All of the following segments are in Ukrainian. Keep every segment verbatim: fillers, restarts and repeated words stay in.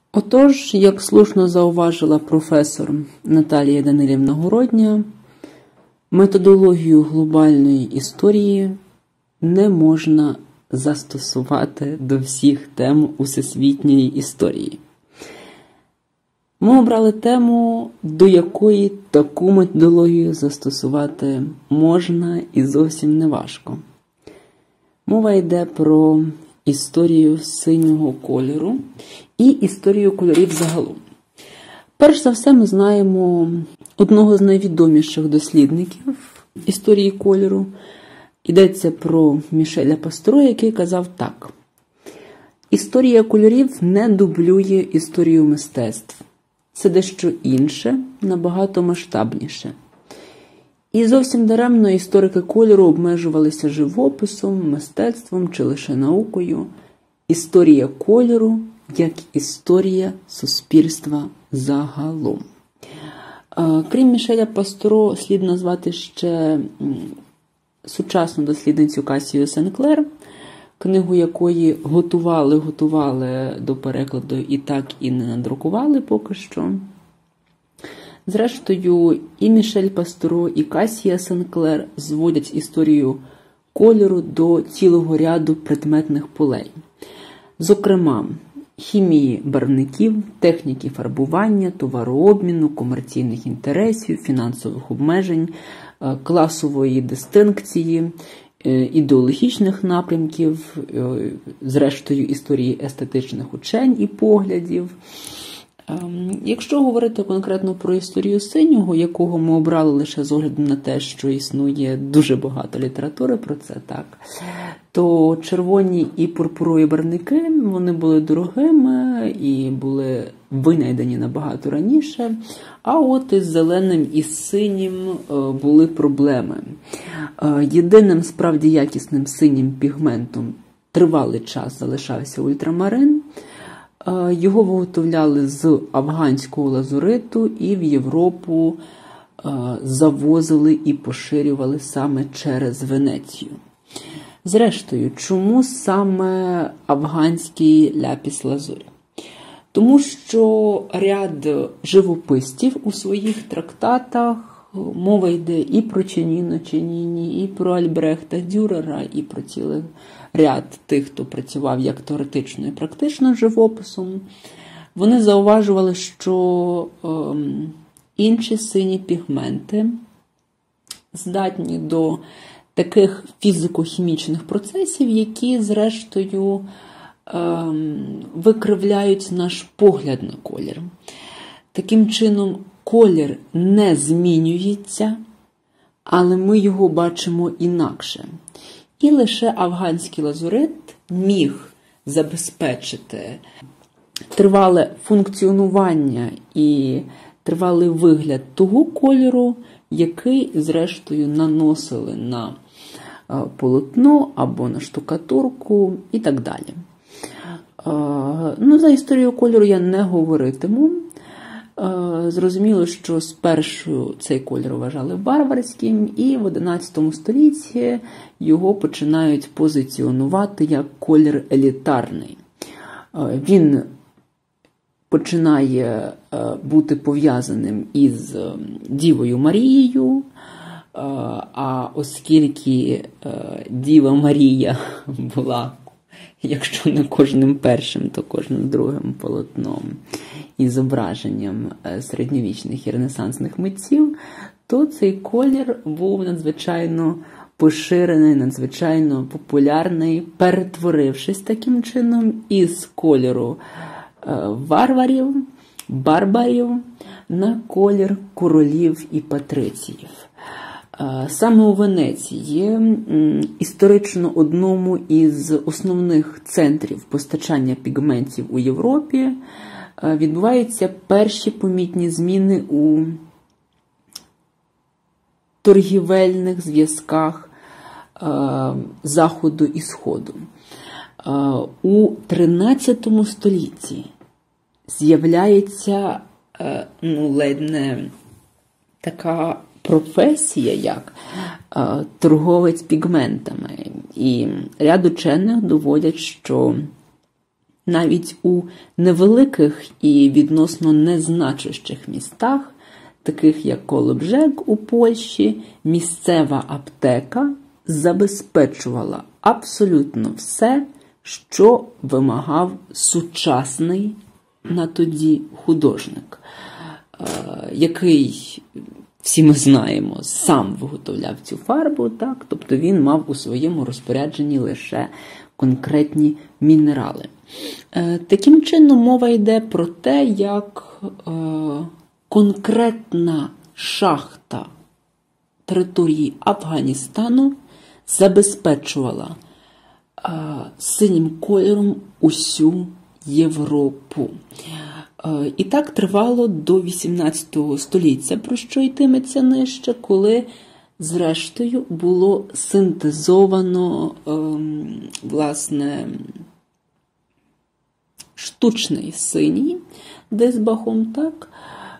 Отож, як слушно зауважила професор Наталія Данилівна Городня, методологію глобальної історії не можна застосувати до всіх тем усесвітньої історії. Ми обрали тему, до якої таку методологію застосувати можна і зовсім не важко. Мова йде про історію синього кольору і історію кольорів загалом. Перш за все, ми знаємо одного з найвідоміших дослідників історії кольору. Йдеться про Мішеля Пастро, який казав так: історія кольорів не дублює історію мистецтв. Це дещо інше, набагато масштабніше. І зовсім даремно історики кольору обмежувалися живописом, мистецтвом чи лише наукою. Історія кольору як історія суспільства загалом. Крім Мішеля Пастро, слід назвати ще сучасну дослідницю Касію Сенклер, книгу якої готували-готували до перекладу і так і не надрукували поки що. Зрештою, і Мішель Пастро, і Касія Сенклер зводять історію кольору до цілого ряду предметних полей. Зокрема, хімії барвників, техніки фарбування, товарообміну, комерційних інтересів, фінансових обмежень, класової дистинкції, ідеологічних напрямків, зрештою історії естетичних учень і поглядів. Якщо говорити конкретно про історію синього, якого ми обрали лише з огляду на те, що існує дуже багато літератури про це, так, то червоні і пурпурові барвники, вони були дорогими і були винайдені набагато раніше, а от із зеленим і синім були проблеми. Єдиним справді якісним синім пігментом тривалий час залишався ультрамарин. Його виготовляли з афганського лазуриту і в Європу завозили і поширювали саме через Венецію. Зрештою, чому саме афганський ляпіс-лазурь? Тому що ряд живописців у своїх трактатах, мова йде і про Чаніно Чаніні, і про Альбрехта Дюрера, і про цілий ряд тих, хто працював як теоретично і практично з живописом, вони зауважували, що е, інші сині пігменти здатні до таких фізико-хімічних процесів, які, зрештою, е, викривляють наш погляд на колір. Таким чином, колір не змінюється, але ми його бачимо інакше. І лише афганський лазурит міг забезпечити тривале функціонування і тривалий вигляд того кольору, який, зрештою, наносили на полотно або на штукатурку і так далі. Ну, за історію кольору я не говоритиму. Зрозуміло, що спершу цей колір вважали варварським, і в одинадцятому столітті його починають позиціонувати як колір елітарний. Він починає бути пов'язаним із Дівою Марією, а оскільки Діва Марія була, якщо не кожним першим, то кожним другим полотном і зображенням середньовічних і ренесансних митців, то цей колір був надзвичайно поширений, надзвичайно популярний, перетворившись таким чином із кольору варварів, барбарів на колір королів і патриціїв. Саме у Венеції, історично одному із основних центрів постачання пігментів у Європі, відбуваються перші помітні зміни у торгівельних зв'язках Заходу і Сходу. У тринадцятому столітті з'являється, ну, ледь не така професія, як торговець пігментами. І ряд учених доводять, що Навіть у невеликих і відносно незначущих містах, таких як Колобжег у Польщі, місцева аптека забезпечувала абсолютно все, що вимагав сучасний на тоді художник, який, всі ми знаємо, сам виготовляв цю фарбу, так? Тобто він мав у своєму розпорядженні лише конкретні мінерали. Таким чином мова йде про те, як конкретна шахта території Афганістану забезпечувала синім кольором усю Європу. І так тривало до вісімнадцятого століття, про що йтиметься нижче, коли, зрештою, було синтезовано, власне, штучний синій дисбахом, так?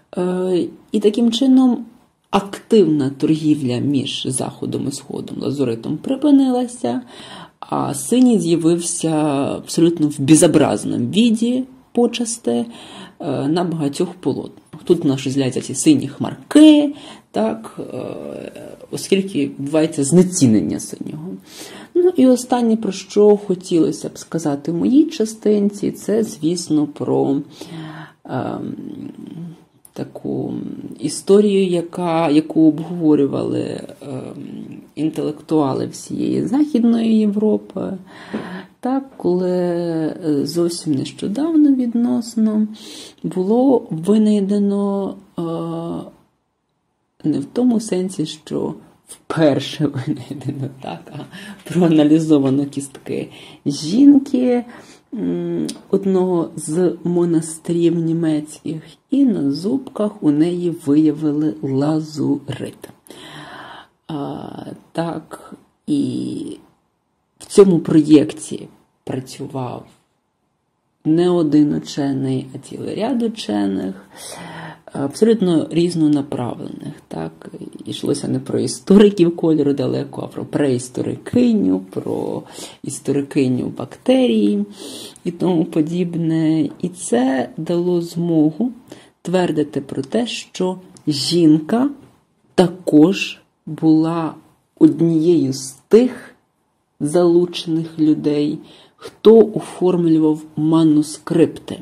І таким чином активна торгівля між Заходом і Сходом, лазуритом, припинилася, а синій з'явився абсолютно в безобразному віді почасти на багатьох полотнах. Тут в нас з'являються ці сині хмарки, так, оскільки відбувається знецінення синього. Ну і останнє, про що хотілося б сказати в моїй частинці, це, звісно, про е, таку історію, яка, яку обговорювали е, інтелектуали всієї Західної Європи. Так, коли зовсім нещодавно відносно було винайдено, е, не в тому сенсі, що вперше винайдено, так, а проаналізовано кістки жінки одного з монастирів німецьких, і на зубках у неї виявили лазурит. А, так, і в цьому проєкті працював не один учений, а цілий ряд учених, абсолютно різнонаправлених. Так? Йшлося не про істориків кольору далеко, а про преісторикиню, про історикиню бактерій і тому подібне. І це дало змогу твердити про те, що жінка також була однією з тих залучених людей, хто оформлював манускрипти.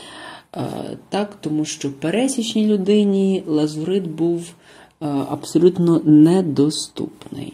Так, тому що пересічній людині лазурит був абсолютно недоступний.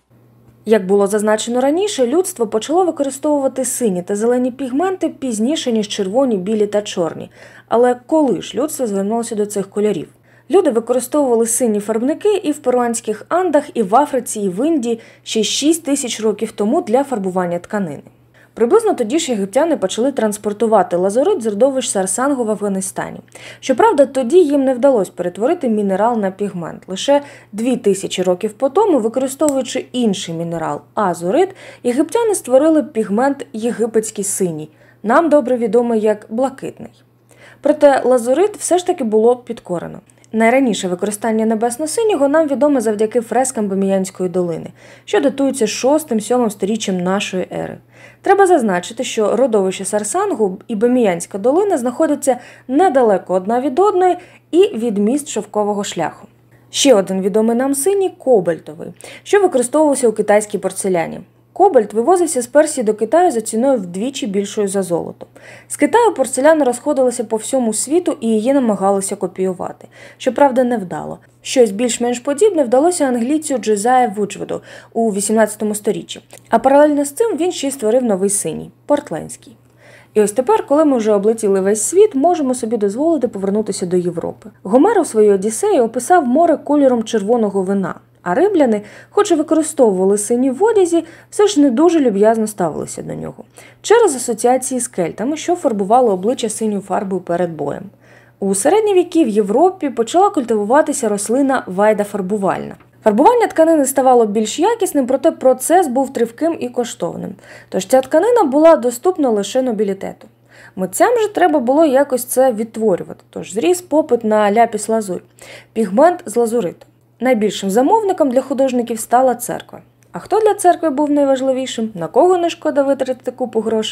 Як було зазначено раніше, людство почало використовувати сині та зелені пігменти пізніше, ніж червоні, білі та чорні. Але коли ж людство звернулося до цих кольорів? Люди використовували сині фарбники і в перуанських Андах, і в Африці, і в Індії ще шість тисяч років тому для фарбування тканини. Приблизно тоді ж єгиптяни почали транспортувати лазурит з родовищ Сарсангу в Афганістані. Щоправда, тоді їм не вдалося перетворити мінерал на пігмент. Лише дві тисячі років по тому, використовуючи інший мінерал – азурит, єгиптяни створили пігмент єгипетський синій, нам добре відомий як блакитний. Проте лазурит все ж таки було підкорено. Найраніше використання небесно-синього нам відоме завдяки фрескам Беміянської долини, що датуються шостим-сьомим сторіччям нашої ери. Треба зазначити, що родовище Сарсангу і Беміянська долина знаходяться недалеко одна від одної і від міст шовкового шляху. Ще один відомий нам синій – кобальтовий, що використовувався у китайській порцеляні. Кобальт вивозився з Персії до Китаю за ціною вдвічі більшою за золото. З Китаю порцеляна розходилася по всьому світу і її намагалися копіювати. Щоправда, невдало. Щось більш-менш подібне вдалося англійцю Джозаю Вуджвуду у вісімнадцятому сторіччі. А паралельно з цим він ще й створив новий синій – портлендський. І ось тепер, коли ми вже облетіли весь світ, можемо собі дозволити повернутися до Європи. Гомер у своїй Одіссеї описав море кольором червоного вина. А римляни, хоч і використовували синій в одязі, все ж не дуже люб'язно ставилися до нього. Через асоціації з кельтами, що фарбували обличчя синьою фарбою перед боєм. У середні віки в Європі почала культивуватися рослина вайда фарбувальна. Фарбування тканини ставало більш якісним, проте процес був тривким і коштовним. Тож ця тканина була доступна лише нобілітету. Митцям же треба було якось це відтворювати, тож зріс попит на ляпіс-лазурь – пігмент з лазуриту. Найбільшим замовником для художників стала церква. А хто для церкви був найважливішим? На кого не шкода витратити купу грошей?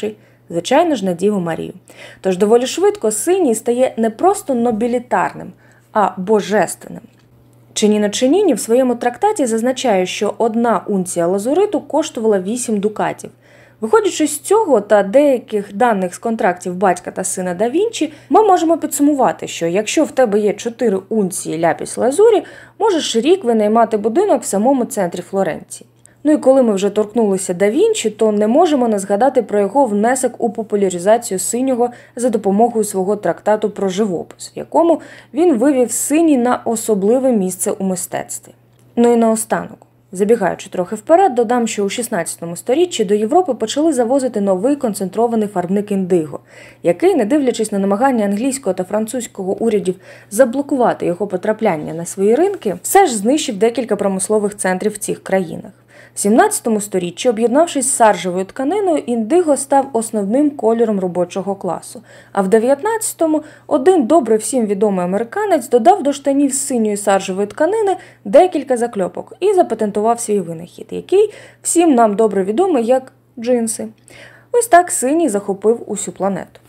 Звичайно ж, на Діву Марію. Тож доволі швидко синій стає не просто нобілітарним, а божественним. Чиніно Чиніні в своєму трактаті зазначає, що одна унція лазуриту коштувала вісім дукатів. Виходячи з цього та деяких даних з контрактів батька та сина да Вінчі, ми можемо підсумувати, що якщо в тебе є чотири унції ляпіс-лазурі, можеш рік винаймати будинок в самому центрі Флоренції. Ну і коли ми вже торкнулися да Вінчі, то не можемо не згадати про його внесок у популяризацію синього за допомогою свого трактату про живопис, в якому він вивів синій на особливе місце у мистецтві. Ну і наостанок. Забігаючи трохи вперед, додам, що у шістнадцятому сторіччі до Європи почали завозити новий концентрований фарбник індиго, який, не дивлячись на намагання англійського та французького урядів заблокувати його потрапляння на свої ринки, все ж знищив декілька промислових центрів в цих країнах. В сімнадцятому сторіччі, об'єднавшись з саржевою тканиною, індиго став основним кольором робочого класу, а в дев'ятнадцятому один добре всім відомий американець додав до штанів з синьої саржевої тканини декілька закльопок і запатентував свій винахід, який всім нам добре відомий як джинси. Ось так синій захопив усю планету.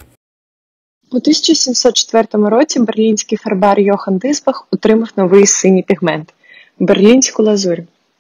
У тисяча сімсот четвертому році берлінський фарбар Йохан Дисбах отримав новий синій пігмент – берлінську лазурь.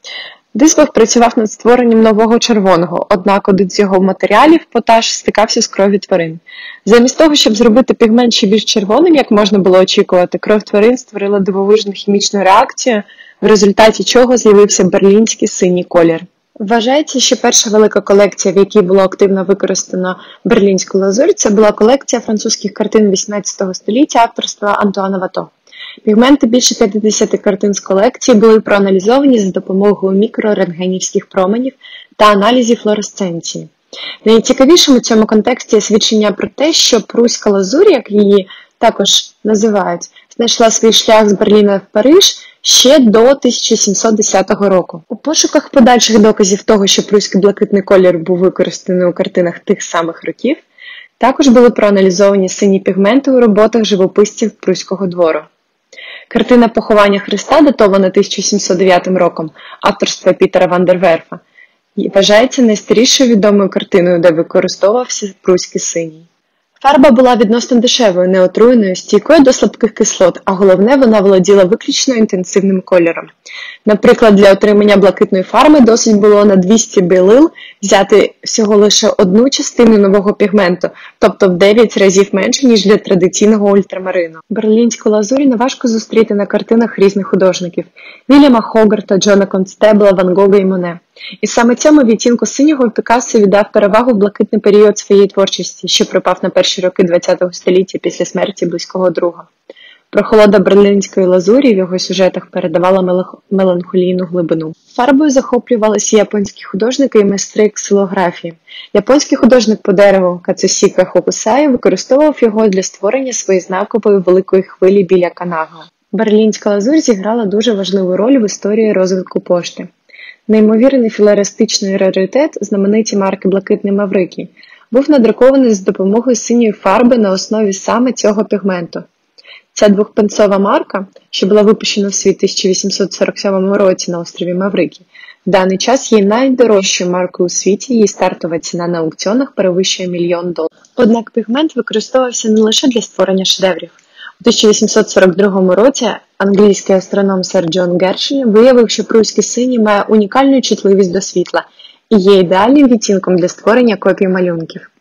Дисбах працював над створенням нового червоного, однак один з його матеріалів, поташ, стикався з кров'ю тварин. Замість того, щоб зробити пігмент ще більш червоним, як можна було очікувати, кров тварин створила дивовижну хімічну реакцію, в результаті чого з'явився берлінський синій колір. Вважається, що перша велика колекція, в якій було активно використано берлінську лазурь, це була колекція французьких картин вісімнадцятого століття авторства Антуана Вато. Пігменти більше п'ятдесят картин з колекції були проаналізовані за допомогою мікрорентгенівських променів та аналізів флуоресценції. Найцікавішим у цьому контексті є свідчення про те, що пруська лазурь, як її також називають, знайшла свій шлях з Берліна в Париж ще до тисяча сімсот десятого року. У пошуках подальших доказів того, що пруський блакитний колір був використаний у картинах тих самих років, також були проаналізовані сині пігменти у роботах живописців Пруського двору. Картина «Поховання Христа», датована тисяча сімсот дев'ятим роком, авторства Пітера ван дер Верфа, вважається найстарішою відомою картиною, де використовувався пруський синій. Фарба була відносно дешевою, неотруєною, стійкою до слабких кислот, а головне, вона володіла виключно інтенсивним кольором. Наприклад, для отримання блакитної фарби досить було на двісті білил взяти всього лише одну частину нового пігменту, тобто в дев'ять разів менше, ніж для традиційного ультрамарину. Берлінську лазурь неважко зустріти на картинах різних художників – Вільяма Хогарта, Джона Констебла, Ван Гога і Моне. І саме цьому відтінку синього Пікассо віддав перевагу в блакитний період своєї творчості, що припав на перші роки ХХ століття після смерті близького друга. Прохолода берлінської лазурі в його сюжетах передавала меланхолійну глибину. Фарбою захоплювалися японські художники і майстри ксилографії. Японський художник по дереву Кацусіка Хокусай використовував його для створення своєї знакової великої хвилі біля Канаго. Берлінська лазурь зіграла дуже важливу роль в історії розвитку пошти. Неймовірний філаристичний раритет, знамениті марки «Блакитний Маврикій», був надрукований з допомогою синьої фарби на основі саме цього пігменту. Ця двохпенцова марка, що була випущена в світ тисяча вісімсот сорок сьомому році на острові Маврикій, в даний час є найдорожчою маркою у світі, її стартова ціна на аукціонах перевищує мільйон доларів. Однак пігмент використовувався не лише для створення шедеврів. У тисяча вісімсот сорок другому році англійський астроном сер Джон Гершель виявив, що пруський синій має унікальну чутливість до світла і є ідеальним відтінком для створення копій малюнків.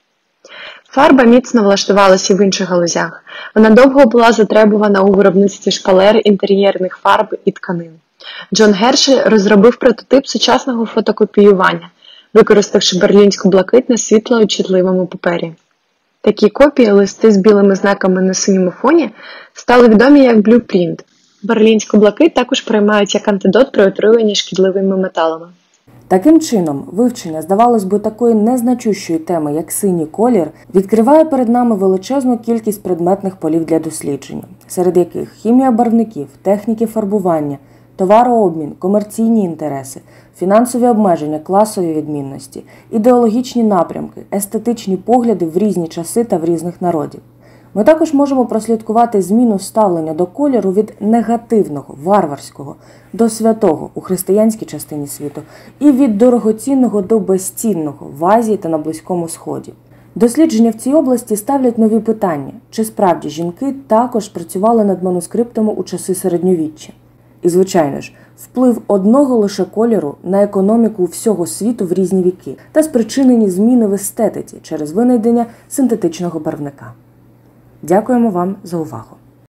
Фарба міцно влаштувалася в інших галузях. Вона довго була затребувана у виробництві шпалер, інтер'єрних фарб і тканин. Джон Гершель розробив прототип сучасного фотокопіювання, використавши берлінську блакит на світло-чутливому папері. Такі копії, листи з білими знаками на синьому фоні, стали відомі як блюпринт. Берлінську блакит також приймають як антидот при отруєнні шкідливими металами. Таким чином, вивчення, здавалось би, такої незначущої теми, як синій колір, відкриває перед нами величезну кількість предметних полів для дослідження, серед яких хімія барвників, техніки фарбування, товарообмін, комерційні інтереси, фінансові обмеження, класові відмінності, ідеологічні напрямки, естетичні погляди в різні часи та в різних народів. Ми також можемо прослідкувати зміну ставлення до кольору від негативного, варварського до святого у християнській частині світу і від дорогоцінного до безцінного в Азії та на Близькому Сході. Дослідження в цій області ставлять нові питання, чи справді жінки також працювали над манускриптами у часи середньовіччя. І, звичайно ж, вплив одного лише кольору на економіку всього світу в різні віки та спричинені зміни в естетиці через винайдення синтетичного барвника. Дякуємо вам за увагу.